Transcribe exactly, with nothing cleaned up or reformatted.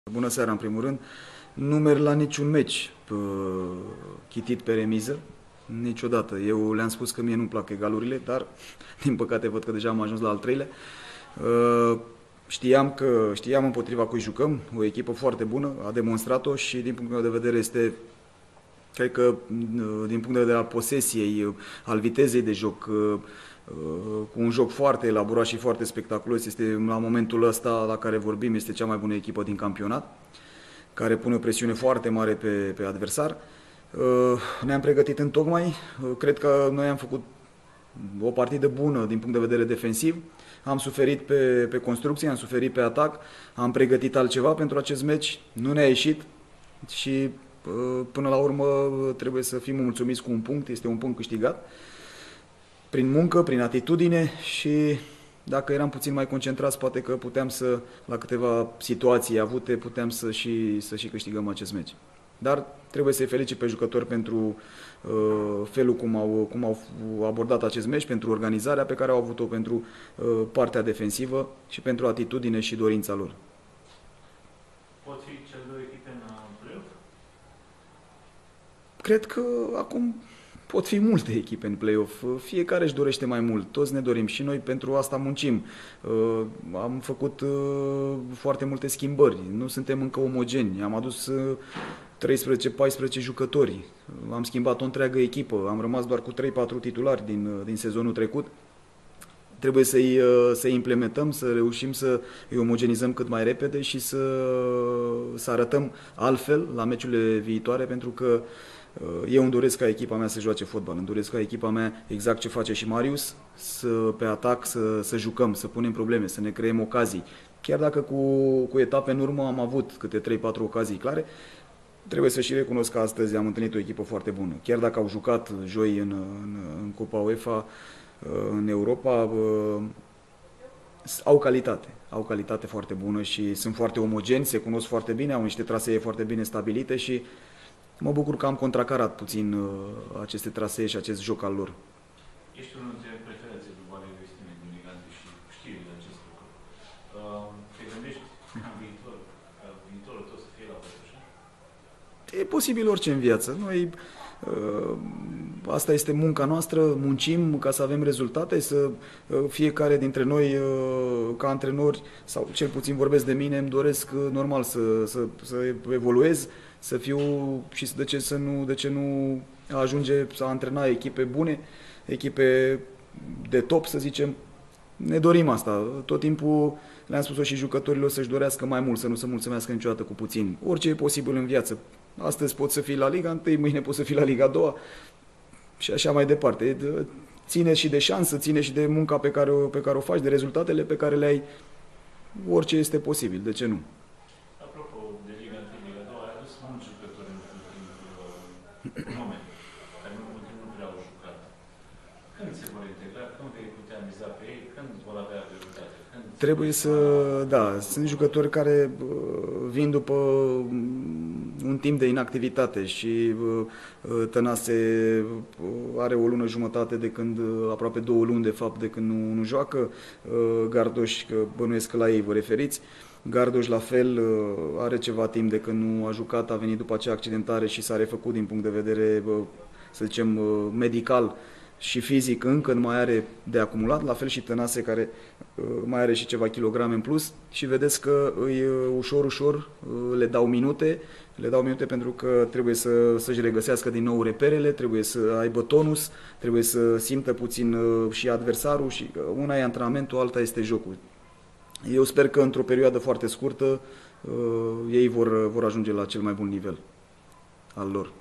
Bună seara, în primul rând. Nu merg la niciun meci chitit pe remiză, niciodată. Eu le-am spus că mie nu-mi plac egalurile, dar din păcate văd că deja am ajuns la al treilea. Știam că știam împotriva cui jucăm, o echipă foarte bună, a demonstrat-o și din punctul meu de vedere este, cred că din punct de vedere al posesiei, al vitezei de joc, cu un joc foarte elaborat și foarte spectaculos, este la momentul ăsta la care vorbim, este cea mai bună echipă din campionat, care pune o presiune foarte mare pe, pe adversar. Ne-am pregătit întocmai, cred că noi am făcut o partidă bună din punct de vedere defensiv, am suferit pe, pe construcție, am suferit pe atac, am pregătit altceva pentru acest meci, nu ne-a ieșit și până la urmă trebuie să fim mulțumiți cu un punct, este un punct câștigat prin muncă, prin atitudine și dacă eram puțin mai concentrați, poate că puteam să, la câteva situații avute, puteam să și, să și câștigăm acest meci. Dar trebuie să-i felicit pe jucători pentru uh, felul cum au, cum au abordat acest meci, pentru organizarea pe care au avut-o, pentru uh, partea defensivă și pentru atitudine și dorința lor. Pot fi cele două echipe în play-off? Cred că acum pot fi multe echipe în play-off. Fiecare își dorește mai mult. Toți ne dorim și noi pentru asta muncim. Uh, am făcut uh, foarte multe schimbări. Nu suntem încă omogeni. Am adus uh, treisprezece paisprezece jucători. Am schimbat o întreagă echipă. Am rămas doar cu trei patru titulari din, uh, din sezonul trecut. Trebuie să-i, uh, să-i implementăm, să reușim să îi omogenizăm cât mai repede și să, să arătăm altfel la meciurile viitoare, pentru că eu îmi doresc ca echipa mea să joace fotbal, îmi doresc ca echipa mea, exact ce face și Marius, să, pe atac să, să jucăm, să punem probleme, să ne creăm ocazii. Chiar dacă cu, cu etape în urmă am avut câte trei patru ocazii clare, trebuie să și recunosc că astăzi am întâlnit o echipă foarte bună. Chiar dacă au jucat joi în, în, în Cupa UEFA, în Europa, au calitate, au calitate foarte bună și sunt foarte omogeni, se cunosc foarte bine, au niște trasee foarte bine stabilite și mă bucur că am contracarat puțin uh, aceste trasee și acest joc al lor. Ești unul dintre preferații lui Valeriu Iostime din Ligante și știi de acest lucru. Uh, te gândești în viitor, ca viitorul tău să fie la fel așa? E posibil orice în viață. Noi, uh, asta este munca noastră, muncim ca să avem rezultate, să uh, fiecare dintre noi, uh, ca antrenori, sau cel puțin vorbesc de mine, îmi doresc uh, normal să, să, să evoluez, să fiu și de ce, să nu, de ce nu ajunge să antrena echipe bune, echipe de top, să zicem. Ne dorim asta. Tot timpul le-am spus-o și jucătorilor să-și dorească mai mult, să nu se mulțumească niciodată cu puțin. Orice e posibil în viață. Astăzi poți să fii la Liga unu, mâine poți să fii la Liga a doua și așa mai departe. Ține și de șansă, ține și de munca pe care o, pe care o faci, de rezultatele pe care le ai. Orice este posibil, de ce nu? Moment, care nu, nu prea au jucat. Când se vor integra? Când vei putea miza pe ei? Când vor avea prioritate? Când Trebuie să... Da, sunt jucători care vin după un timp de inactivitate și Tănase are o lună jumătate de când, aproape două luni de fapt, de când nu, nu joacă. Gardoș, că bănuiesc că la ei vă referiți. Gardoș la fel are ceva timp de când nu a jucat, a venit după acea accidentare și s-a refăcut din punct de vedere, să zicem, medical și fizic, încă nu mai are de acumulat, la fel și Tănase, care mai are și ceva kilograme în plus și vedeți că îi ușor, ușor le dau minute, le dau minute pentru că trebuie să, să-și regăsească din nou reperele, trebuie să aibă tonus, trebuie să simtă puțin și adversarul și una e antrenamentul, alta este jocul. Eu sper că într-o perioadă foarte scurtă uh, ei vor, vor ajunge la cel mai bun nivel al lor.